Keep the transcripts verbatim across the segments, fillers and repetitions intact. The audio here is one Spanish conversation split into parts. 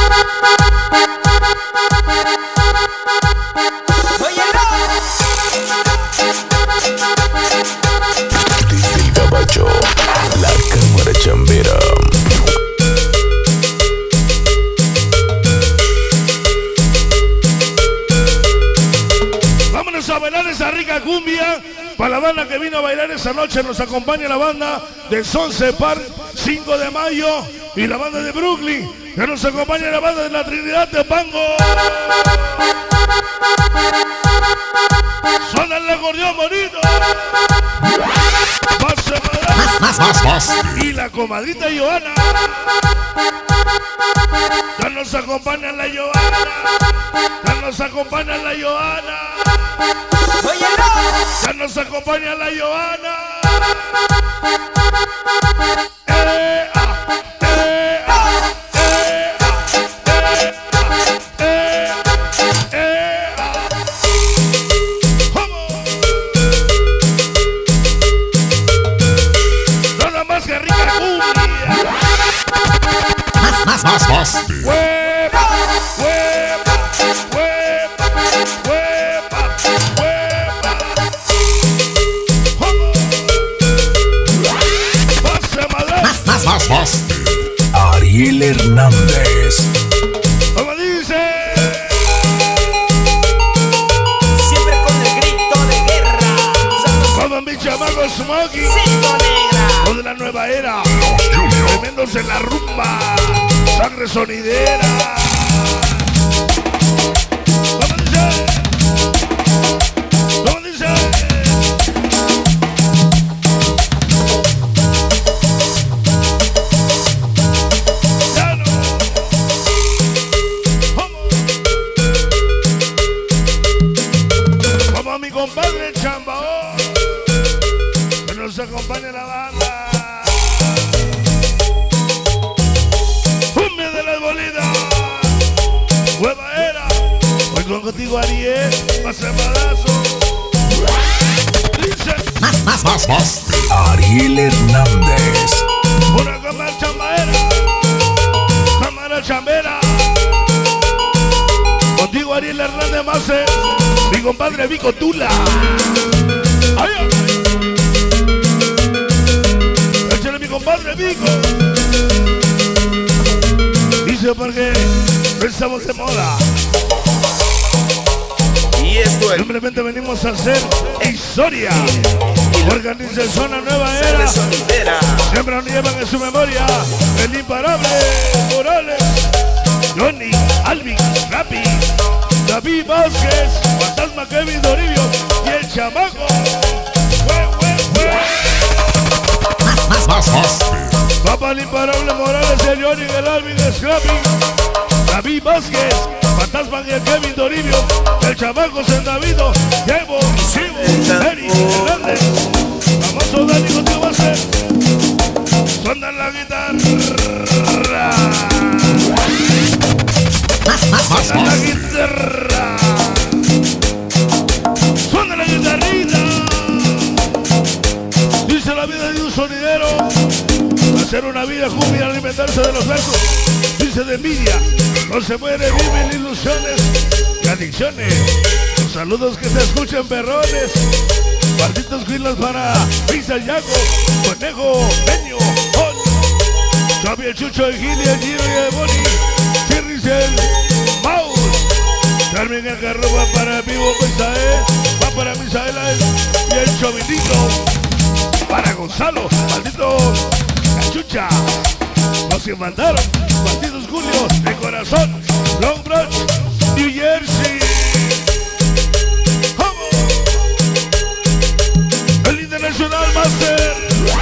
Desde el Gabacho, la cámara chambera. Vámonos a bailar esa rica cumbia. Para la banda que vino a bailar esa noche nos acompaña la banda de Sunset Park, cinco de mayo, y la banda de Brooklyn, que nos acompaña la banda de la Trinidad de Pango. Suena el acordeón bonito. Más, más, más. Y la comadrita Joana. Ya nos acompaña la Joana. Ya nos acompaña la Joana. Ya nos acompaña la Joana. Eh, ah, eh, ah, eh, ah, eh, ah, eh, ah. ¿Cómo? Nada más que rica cumbia. Más, más, más, más. Huepa, huepa, huepa, huepa, huepa. ¿Cómo? Pase madre. Más, más, más, más. Ariel Hernández. ¿Cómo dice? Siempre con el grito de guerra. Como mi chamaco Smokey. Cinco negra. Los de la nueva era. Tremendos en la rumba. Sangre sonidera. ¿Cómo dice? ¿Cómo dice? Ya no. ¿Cómo? Como mi compadre Chambao, que nos acompaña la banda. Cumbia de las bolitas. Nueva era. Hoy con contigo Ariel. Pase palazo. Dice. Más, más, más, más. Ariel Hernández. Una cámara chambera. Cámara chambera. Contigo Ariel Hernández Mase. Mi compadre Vico Tula. Ay, ay. Échale mi compadre Vico. Dice porque no estamos de moda. Y esto es Simplemente venimos a hacer historia. Organiza Zona Nueva Sangre Era. Sonidera. Siempre nos llevan en su memoria el imparable Morales, Johnny, Alvin, Rappi, David Vázquez, Fantasma Kevin Doribio y el chamaco. ¡Fue, fue, fue! Más, más, más, más. Papá el imparable Morales, el Johnny, el Alvin, el Scrappy, David Vázquez, Fantasma y el Kevin Doribio, el chamaco Sendavito, Diego, Sibo, Eric, Hernández, famoso Dani, contigo va a ser. Suena la guitarra. Más, más, más, Suena la más. guitarra. Suena la guitarrita. Dice la vida de un sonidero. Hacer una vida cumbia, alimentarse de los versos. Dice de envidia. No se muere, viven ilusiones y adicciones. Los saludos que se escuchen, perrones. Barditos Quilas para Pizza Yaco, Conejo, Peño, Hon, Xavi, el Chucho, el Gili, el Giro y el Boni, Chirris, el Maus, Carmen, el Carro va para Vivo, Misael, va para Misaela y el Chovinito, para Gonzalo, maldito Cachucha, los que mandaron, malditos Julio, de corazón, Long Branch, New Jersey. El Internacional Master.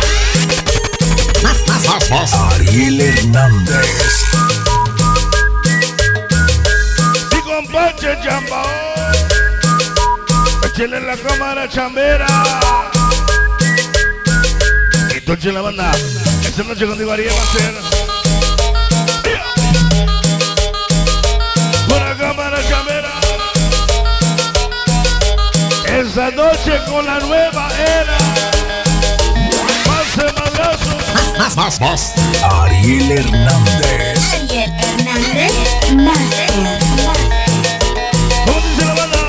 Más, más, más, más. Ariel Hernández. Mi compadre Chambao. Échale en la cámara chambera. Y toche la banda. Esta noche contigo Ariel va a ser. Con la cámara chambera. Esa noche con la nueva era. Pase madrazo. Más, más, más, más. Ariel Hernández. Ariel Hernández. Master. ¿Cómo dice la banda?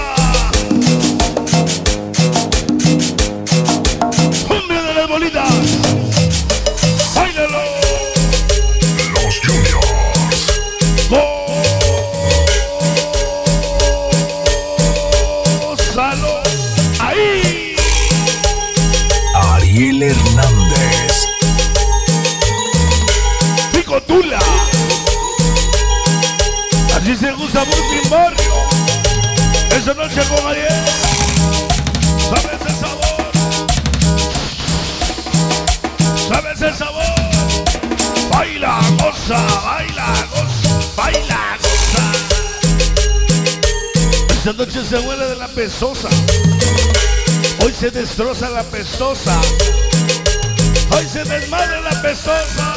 Cumbia de las bolitas. ¡Báilalo! Los Juniors. ¡Gózalo! ¡Ahí! Ariel Hernández. ¡Picotula! Así se gusta Brooklyn Barrio. Esa noche con Ariel. ¿Sabes el sabor? ¿Sabes el sabor? Baila, goza, baila, goza, baila, goza. Esta noche se muere de la pesosa. Hoy se destroza la pestosa. Hoy se desmadre la pestosa.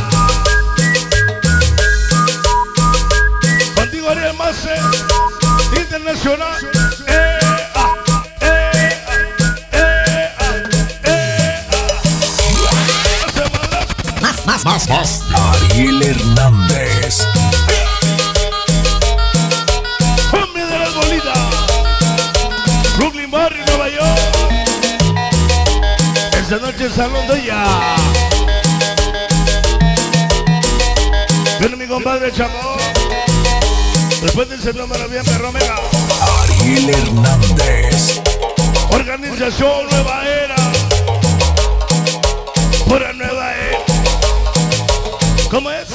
Contigo Ariel Master Internacional. Eh, ah, eh, ah, eh, ah, eh, ah. Semana. Más, más, más, más. Ariel Hernández. Cumbia de las bolitas. Brooklyn Barrio, Nueva York. Esta noche Salón de ya. Viene mi compadre Chamón. Después de ese número bien perro mega. Ariel Hernández. Organización Nueva Era. Pura nueva era. ¿Cómo es?